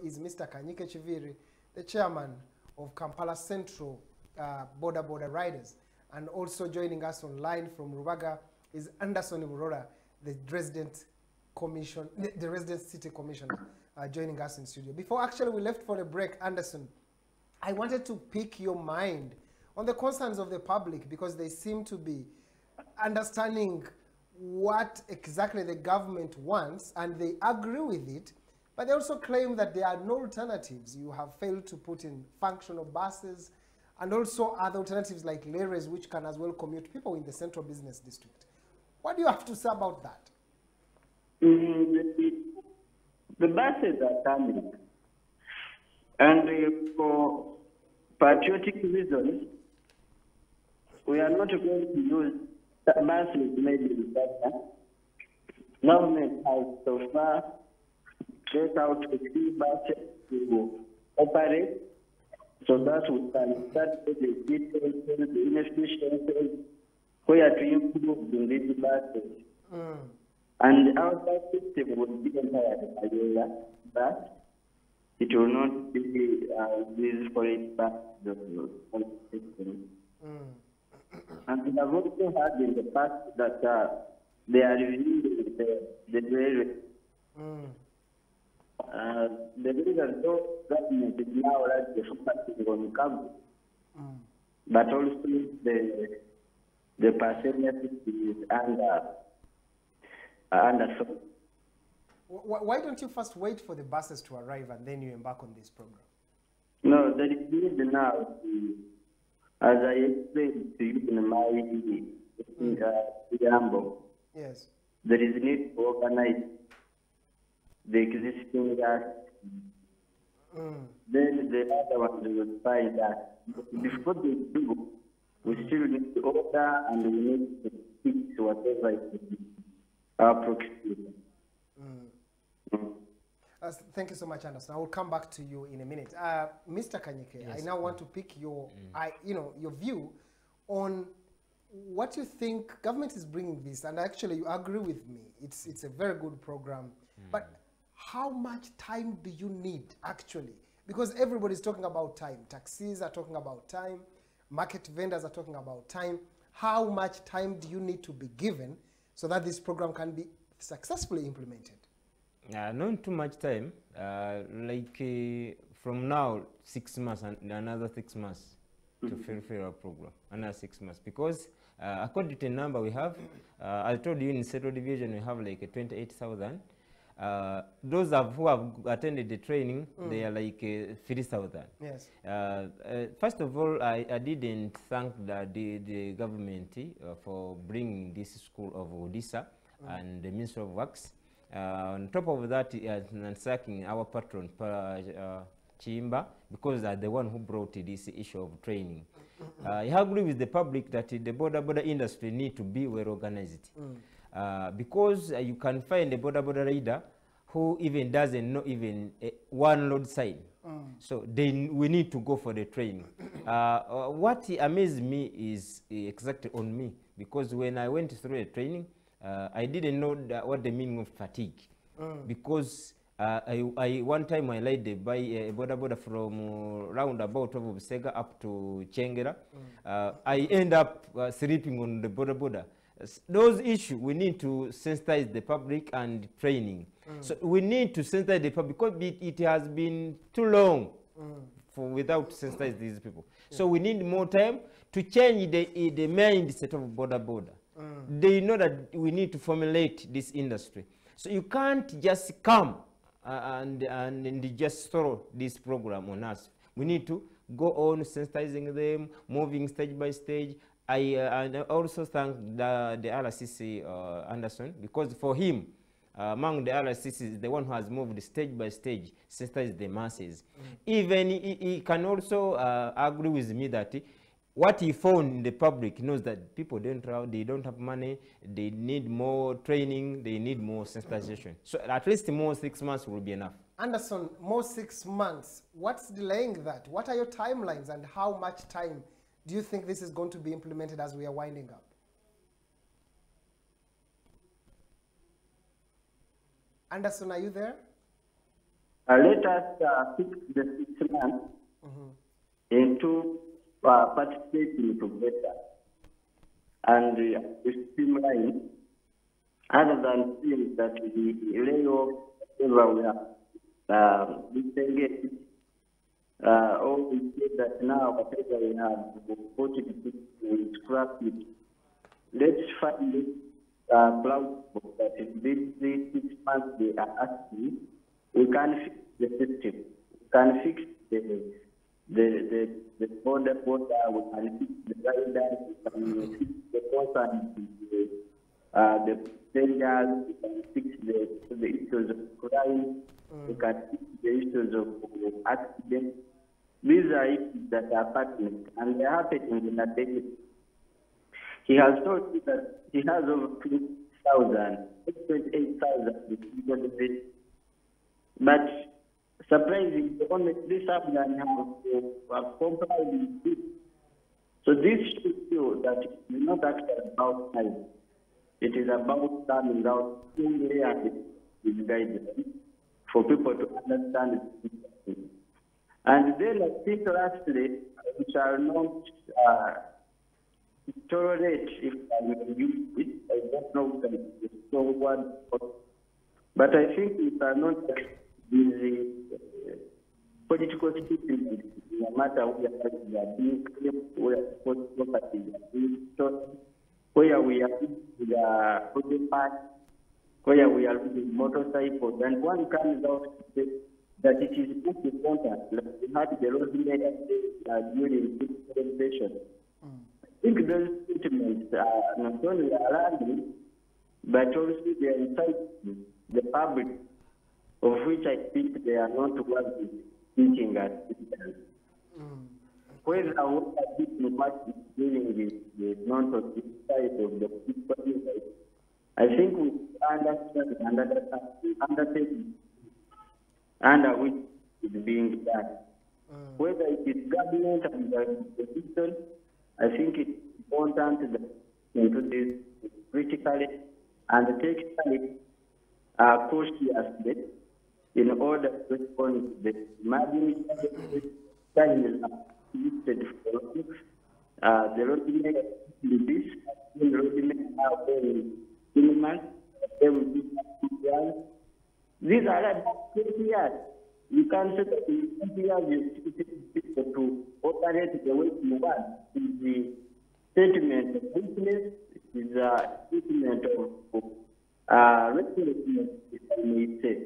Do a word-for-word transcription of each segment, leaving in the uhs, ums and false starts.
is Mister Kanyike Chiviri, the chairman of Kampala Central uh, Border Border Riders. And also joining us online from Rubaga is Anderson Murora, the resident commission, the, the resident city commissioner, uh, joining us in studio. Before actually we left for the break, Anderson, I wanted to pick your mind on the concerns of the public, because they seem to be understanding what exactly the government wants and they agree with it, but they also claim that there are no alternatives. You have failed to put in functional buses and also other alternatives like lorries, which can as well commute people in the central business district. What do you have to say about that? Mm, the, the buses are coming, and uh, for patriotic reasons, we are not going to use the buses made in Ghana. Government has so far set out a few buses to operate so that we can start with the details, the inefficiencies, where to improve in these buses. Mm. And our bus system will be entirely Mayola, but it will not be uh, used for it back to the system. Mm. And we have also heard in the past that uh, they are reviewing the, the railway. Mm. Uh, the reason though government is now largely focusing on cargo, mm. but also the the passenger system is under uh, under. Why don't you first wait for the buses to arrive and then you embark on this program? No, there is need now to, as I explained to you in my mm. uh, preamble. Yes. There is need to organize the existing gas. Mm. Then the other ones will find that. Before they do, we still need to order and we need to fix whatever is our proximity. Mm. Mm. Uh, thank you so much, Anderson. I will come back to you in a minute. Uh, Mister Kanyike, yes. I now want to pick your, mm. I, you know, your view on what you think government is bringing this, and actually you agree with me. It's it's a very good program, mm. but how much time do you need actually? Because everybody's talking about time. Taxis are talking about time. Market vendors are talking about time. How much time do you need to be given so that this program can be successfully implemented? Uh, not too much time. Uh, like uh, from now, six months and another six months to fulfill our program. Another six months. Because uh, according to the number we have, uh, I told you in Central Division we have like twenty-eight thousand. Uh, those have, who have attended the training, mm. they are like uh, three thousand. Yes. Uh, uh, first of all, I, I didn't thank the, the, the government uh, for bringing this school of Odisa mm. and the Ministry of Works. Uh, on top of that, uh, thanking our patron, uh, Chimba, because they are the one who brought this issue of training. Mm-hmm. uh, I agree with the public that the border border industry need to be well organized. Mm. Uh, because uh, you can find a border border rider who even doesn't know even uh, one road sign. Mm. So they, we need to go for the training. uh, uh, what amazed me is uh, exactly on me, because when I went through the training, uh, I didn't know that what the meaning of fatigue. Mm. Because uh, I, I, one time I laid the by a uh, border border from uh, roundabout of Sega up to Chengera. Mm. Uh, I end up uh, sleeping on the border border. Those issues, we need to sensitize the public and training. Mm. So we need to sensitize the public because it, it has been too long mm. for without sensitize these people. Yeah. So we need more time to change the, the mindset of border border. Mm. They know that we need to formulate this industry. So you can't just come uh, and, and, and just throw this program on us. We need to go on sensitizing them, moving stage by stage. I uh, and also thank the, the R C C uh, Anderson, because for him, uh, among the R C Cs, the one who has moved stage by stage, sensitize the masses. Mm. Even he, he can also uh, agree with me that what he found in the public knows that people don't have, they don't have money, they need more training, they need more sensitization. So at least more six months will be enough. Anderson, more six months. What's delaying that? What are your timelines and how much time do you think this is going to be implemented as we are winding up? Anderson, are you there? uh, let us uh, fix the six months mm-hmm. into uh, participating together and uh, streamline, other than seeing that we lay off everywhere, uh, disengage, uh, or we say that now whatever we have, put it, we scrap it. Let's find it uh, plausible that in these six months they are asking, we can fix the system, we can fix the the the, the border border, we can fix the riders, we can fix the concern, the uh, the dangers, we can fix the the issues of crime, mm. we can fix the issues of, of accidents. These are issues that are pertinent and they are happening in a day. He has told me that he has over twenty thousand, twenty-eight thousand, but surprisingly, only three thousand have complied with this. So this should show that it is not actually about time. It is about coming out clearly with guidance for people to understand it. And then I think lastly, we shall not uh, tolerate, if I will use it, I don't know the strong word, but I think we cannot the uh, political statement, no matter where we are being claimed, where property is being stolen, where we are with the project park, where we are with motorcycles, and one comes out to say that it is not important, like we had the road made uh, during this presentation. Mm. I think those statements are not only alarming, but also they are inciting the public, of which I think they are not worthy thinking at this time. Mm. Whether what I think much is dealing with the amount of this side of the people, I think we understand and understand under which is being done. Mm. Whether it is government and the institution, I think it's important that into this critically and technically uh, cautiously in order to respond to the emerging challenges listed for uh, the roadmap in this, the roadmap are very minimal, these are about twenty years. You can say that in twenty years you expect people to operate the way you want. It is the statement of weakness, it is a statement of uh, restlessness, if I may say.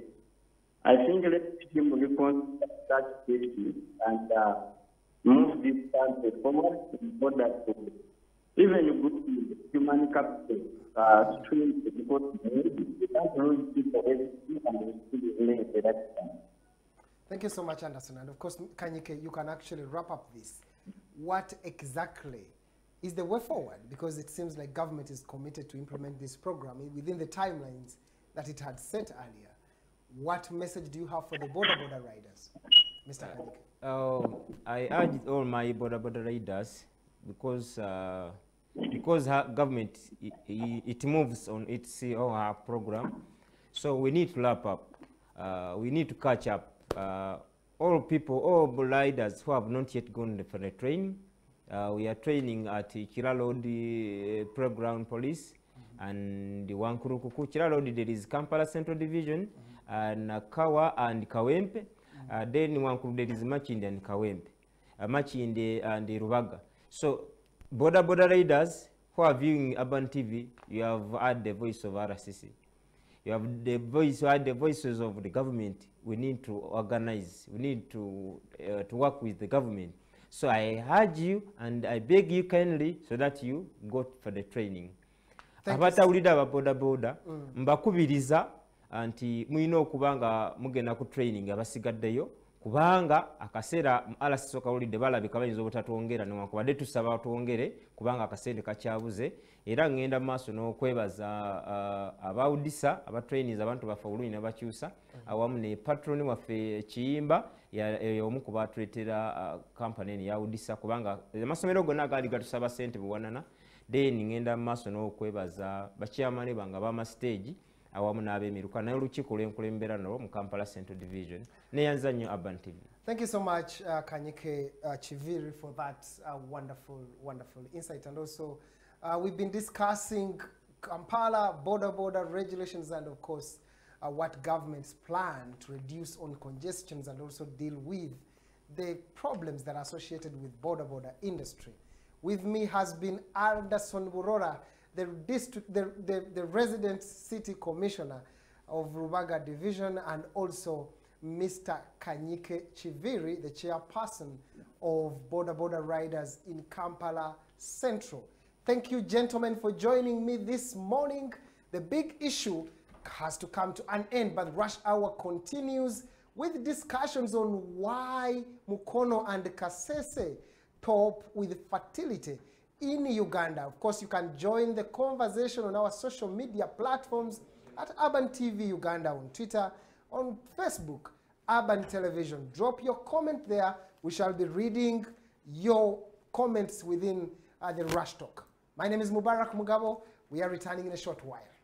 I think let's him reconsider that issue and uh, move this country forward in order to even good human capital uh, stream because we can't lose people everything and we still remain at that time. Thank you so much, Anderson. And of course, Kanyike, you can actually wrap up this. What exactly is the way forward? Because it seems like government is committed to implement this program within the timelines that it had set earlier. What message do you have for the border border riders, Mister Kanyike? Uh, I urge all my border border riders, because uh, because her government it, it moves on its or her program, so we need to wrap up. Uh, we need to catch up. Uh, all people, all riders who have not yet gone for the training. Uh, we are training at Kiralodi uh, Program Police, mm-hmm. and the Wankurukuku. Kiralodi, there is Kampala Central Division, mm-hmm. and uh, Kawa and Kawempe. Mm-hmm. uh, then Wankuru, there is Machinde and Kawempe. Uh, Machinde and the Rubaga. So, border border riders who are viewing Urban T V, you have heard the voice of R C C. You have the voice, you heard the voices of the government. We need to organize. We need to uh, to work with the government. So I urge you and I beg you kindly so that you go for the training. Abatawulira aba boda boda mbakubiriza anti muyina okubanga mugenda ku training abasigaddeyo kubanga akaseera R C C okawulidde balabika bayinza obutatwongera newankubadde tusaba twongere kubanga akasente kakyabuze era ngenda maaso n'okwebaza uh, abawudisa abatrainees abantu baffe obulungi n'abakyusa awamu ne patroni waffe Kiyimba y'omu ku batuleetera uh, kampani eno yawudisa kubanga amasomero gonna agaali gatusaba ssente buwanana then ngenda maaso n'okwebaza bakyamane bange ab'amasiteegi awamu n'ab'emiruka n'olukiiko lw'enkulembera nalwo mu Kampala Central Division neyanza nnyo Urban T V. Thank you so much, uh, Kanyike uh, Chiviri, for that uh, wonderful, wonderful insight. And also, uh, we've been discussing Kampala border border regulations and, of course, uh, what governments plan to reduce on congestions and also deal with the problems that are associated with border border industry. With me has been Anderson Burora, the district, the, the, the resident city commissioner of Rubaga Division, and also Mister Kanyike Chiviri, the chairperson of Border Border Riders in Kampala Central. Thank you, gentlemen, for joining me this morning. The big issue has to come to an end, but Rush Hour continues with discussions on why Mukono and Kasese top with fertility in Uganda. Of course, you can join the conversation on our social media platforms at Urban T V Uganda on Twitter, on Facebook, Urban Television. Drop your comment there. We shall be reading your comments within uh, the Rush Talk. My name is Mubarak Mugabo. We are returning in a short while.